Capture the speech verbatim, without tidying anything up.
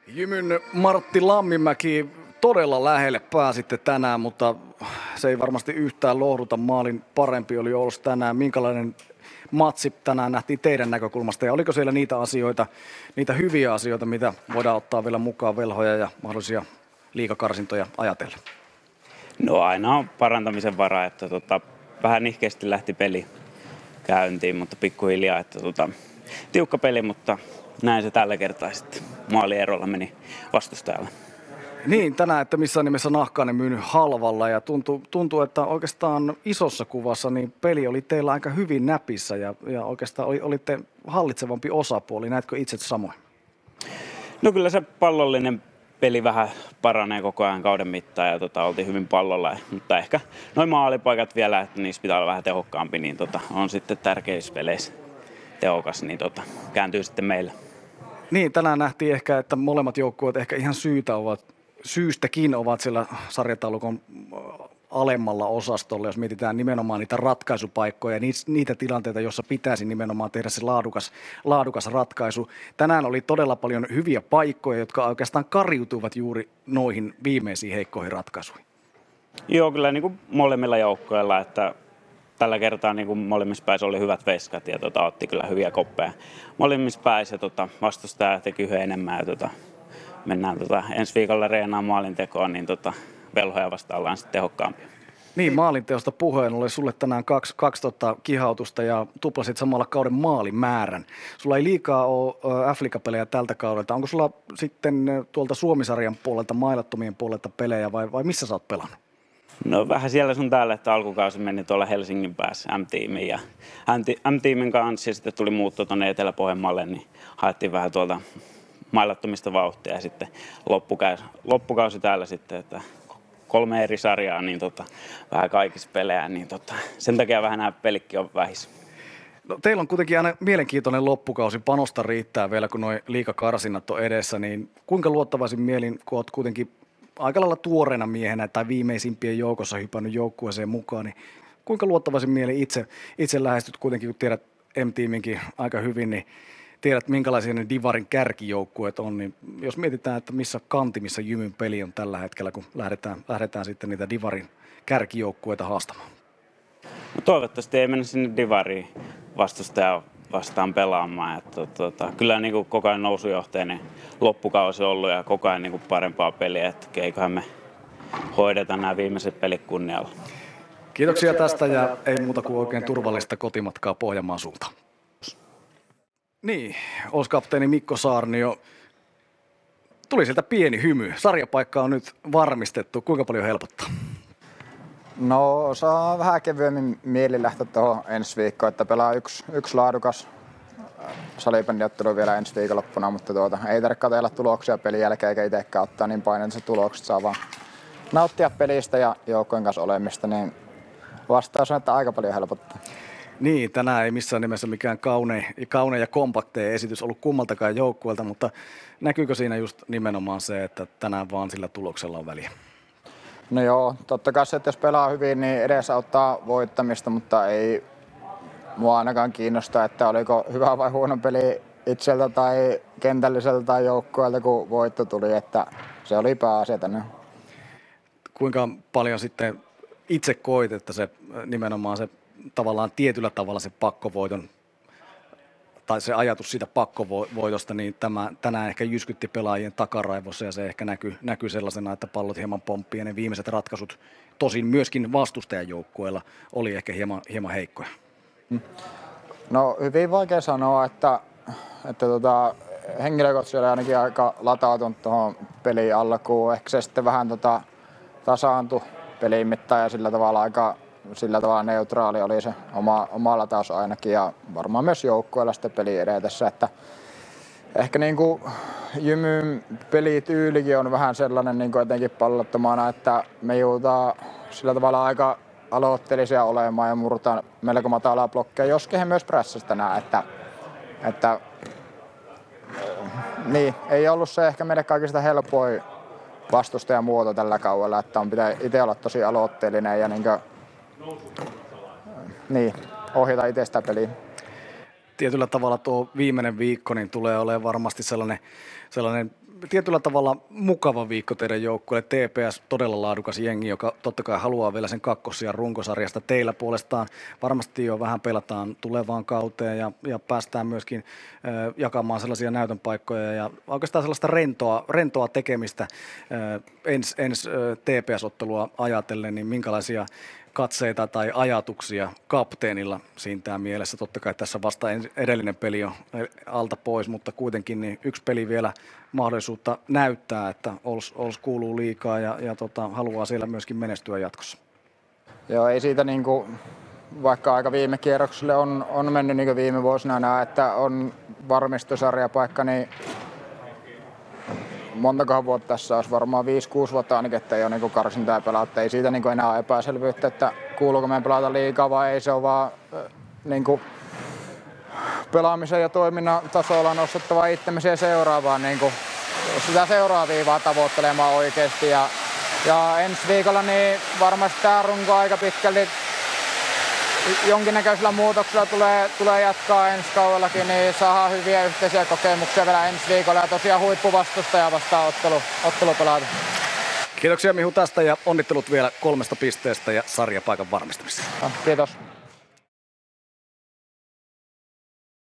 Jymyn Martti Lamminmäki, todella lähelle pääsitte tänään, mutta se ei varmasti yhtään lohduta. Maalin parempi oli Oulus tänään. Minkälainen matsi tänään nähtiin teidän näkökulmasta ja oliko siellä niitä asioita, niitä hyviä asioita, mitä voidaan ottaa vielä mukaan velhoja ja mahdollisia liigakarsintoja ajatellen? No aina on parantamisen varaa, että tota, vähän nihkeästi lähti peli käyntiin, mutta pikkuhiljaa, että tota, tiukka peli, mutta näin se tällä kertaa sitten maalierolla meni vastustajalle. Niin, tänään, että missään nimessä Nahkainen myynyt halvalla ja tuntuu, tuntuu, että oikeastaan isossa kuvassa niin peli oli teillä aika hyvin näpissä ja, ja oikeastaan oli, olitte hallitsevampi osapuoli. Näetkö itse samoin? No kyllä se pallollinen peli vähän paranee koko ajan kauden mittaan ja tota, oltiin hyvin pallolla, mutta ehkä noin maalipaikat vielä, että niissä pitää olla vähän tehokkaampi, niin tota, on sitten tärkeissä peleissä tehokas, niin tota, kääntyy sitten meille. Niin, tänään nähtiin ehkä, että molemmat joukkueet ehkä ihan syytä ovat, syystäkin ovat siellä sarjataulukon alemmalla osastolla, jos mietitään nimenomaan niitä ratkaisupaikkoja, niitä tilanteita, joissa pitäisi nimenomaan tehdä se laadukas, laadukas ratkaisu. Tänään oli todella paljon hyviä paikkoja, jotka oikeastaan kariutuivat juuri noihin viimeisiin heikkoihin ratkaisuihin. Joo, kyllä niin kuin molemmilla joukkoilla, että tällä kertaa niin kuin molemmissa päissä oli hyvät veskat ja tota, otti kyllä hyviä koppeja. Molemmissa päissä ja tota, vastustaja teki yhden enemmän ja tota, mennään tota, ensi viikolla reenaan maalintekoon, niin tota, velhoja vastaan ollaan sitten tehokkaampia. Niin, maalinteosta puheen oli sulle tänään kaksi, kaksi tota, kihautusta ja tuplasit samalla kauden maalimäärän. Sulla ei liikaa ole F-liigapelejä tältä kaudelta. Onko sulla sitten tuolta Suomisarjan puolelta, mailattomien puolelta pelejä vai, vai missä sä oot pelannut? No vähän siellä sun täällä, että alkukausi meni tuolla Helsingin päässä M-tiimiin ja M-tiimin kanssa ja sitten tuli muutto tuonne Etelä-Pohjanmaalle, niin haettiin vähän tuolta mailattomista vauhtia ja sitten loppukausi, loppukausi täällä sitten, että kolme eri sarjaa, niin tota, vähän kaikissa pelejä, niin tota, sen takia vähän nämä pelikki on vähissä. No, teillä on kuitenkin aina mielenkiintoinen loppukausi, panosta riittää vielä, kun nuo liigakarsinnat on edessä, niin kuinka luottavaisin mielin, kun olet kuitenkin aika lailla tuoreena miehenä tai viimeisimpien joukossa hypännyt joukkueeseen mukaan, niin kuinka luottavaisin mielin itse, itse lähestyt kuitenkin, kun tiedät M-tiiminkin aika hyvin, niin tiedät, minkälaisia ne Divarin kärkijoukkueet on, niin jos mietitään, että missä kantimissa Jymyn peli on tällä hetkellä, kun lähdetään, lähdetään sitten niitä Divarin kärkijoukkueita haastamaan. No, toivottavasti ei mennä sinne Divariin vastustaja vastaan pelaamaan. Että, tota, kyllä niin kuin koko ajan nousujohteinen loppukausi on ollut ja koko ajan niin kuin parempaa peliä, että eiköhän me hoideta nämä viimeiset pelit kunnialla. Kiitoksia tästä ja ei muuta kuin oikein turvallista kotimatkaa Pohjanmaan suuntaan. Niin, Oulus-kapteeni Mikko Saarnio, tuli sieltä pieni hymy. Sarjapaikka on nyt varmistettu. Kuinka paljon helpottaa? No, saa vähän kevyemmin mieli lähteä tuohon ensi viikkoon, että pelaa yksi, yksi laadukas salibändiottelu vielä ensi viikonloppuna, mutta tuota, ei tarvitse katsella tuloksia pelin jälkeen eikä itsekään ottaa niin paineensa tulokset, saa vaan nauttia pelistä ja joukkojen kanssa olemista, niin vastaus on, että aika paljon helpottaa. Niin, tänään ei missään nimessä mikään kaunein, kaunein ja kompakteja esitys ollut kummaltakaan joukkueelta, mutta näkyykö siinä just nimenomaan se, että tänään vaan sillä tuloksella on väliä? No joo, totta kai se, että jos pelaa hyvin, niin edesauttaa voittamista, mutta ei mua ainakaan kiinnosta, että oliko hyvä vai huono peli itseltä tai kentälliseltä tai joukkueelta, kun voitto tuli, että se oli pääasia tänne. Kuinka paljon sitten itse koit, että se nimenomaan se tavallaan tietyllä tavalla se pakkovoiton tai se ajatus siitä pakkovoitosta, niin tämä tänään ehkä jyskytti pelaajien takaraivossa ja se ehkä näkyy, näkyy sellaisena, että pallot hieman pomppii ja ne viimeiset ratkaisut, tosin myöskin vastustajajoukkueella, oli ehkä hieman, hieman heikkoja. No hyvin vaikea sanoa, että, että tota, henkilökohtaisesti oli ainakin aika latautunut tuohon peliin alkuun. Ehkä se sitten vähän tota, tasaantui pelin mittaan ja sillä tavalla aika sillä tavalla neutraali oli se oma, oma lataus ainakin ja varmaan myös joukkueella sitten peli edetessä, että ehkä niin kuin Jymyn pelityylikin on vähän sellainen niin kuin etenkin pallottomana, että me joudutaan sillä tavalla aika aloitteellisia olemaan ja murtaan melko matalaa blokkia, joskin he myös prässistä näe, että, että niin, ei ollut se ehkä meille kaikista helpoin vastustajamuoto tällä kaudella, että on pitää itse olla tosi aloitteellinen ja niin kuin, niin, ohjata itse sitä peliä. Tietyllä tavalla tuo viimeinen viikko niin tulee olemaan varmasti sellainen, sellainen tietyllä tavalla mukava viikko teidän joukkueelle. T P S todella laadukas jengi, joka totta kai haluaa vielä sen kakkossijan runkosarjasta. Teillä puolestaan varmasti jo vähän pelataan tulevaan kauteen ja, ja päästään myöskin äh, jakamaan sellaisia näytön paikkoja ja oikeastaan sellaista rentoa, rentoa tekemistä äh, ensi ens, äh, T P S-ottelua ajatellen, niin minkälaisia katseita tai ajatuksia kapteenilla siinä mielessä. Totta kai tässä vasta edellinen peli on alta pois, mutta kuitenkin niin yksi peli vielä mahdollisuutta näyttää, että Ols, Ols kuuluu liikaa ja, ja tota, haluaa siellä myöskin menestyä jatkossa. Joo, ei siitä niin kuin, vaikka aika viime kierrokselle on, on mennyt niin kuin viime vuosina nämä, että on varmistusarjapaikka, niin montakohan vuotta tässä olisi varmaan viisi kuusi vuotta ainakin, että ei ole niin karsintaa pelata. Ei siitä niin enää ole epäselvyyttä, että kuuluuko meidän pelata liikaa vai ei. Se on vaan niin kuin pelaamisen ja toiminnan tasolla nostettava itsemme siihen seuraavaan, niin kuin sitä seuraavaa viivaa tavoittelemaan oikeasti. Ja, ja ensi viikolla niin varmasti tämä runko aika pitkälti jonkinnäköisellä muutoksella tulee, tulee jatkaa ensi kaudellakin, niin saadaan hyviä yhteisiä kokemuksia vielä ensi viikolla ja tosiaan huippuvastustaja vastaan ottelu, ottelu pelata. Kiitoksia Mihu tästä ja onnittelut vielä kolmesta pisteestä ja sarjapaikan varmistamisesta. No, kiitos.